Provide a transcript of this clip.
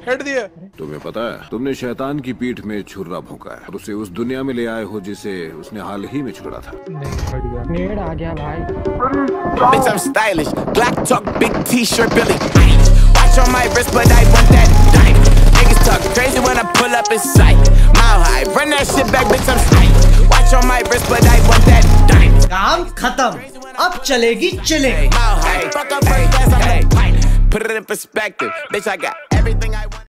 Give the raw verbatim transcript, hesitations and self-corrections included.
Head दिया। तुम्हें पता है तुमने शैतान की पीठ में छुरा भोंका है और उसे उस दुनिया में ले आए हो जिसे उसने हाल ही में छोड़ा था। नेड आ गया भाई। Bitch, I'm stylish. Black talk, big T-shirt, Billy. Watch on my wrist, but I want that diamond. Niggas talk crazy when I pull up in sight. Mile high, run that shit back, bitch, I'm stylish. Watch on my wrist, but I want that diamond. काम खत्म, अब चलेगी chilling. Mile high, fuck up first class, I'm the pilot. Put it in perspective, bitch, I got everything I want.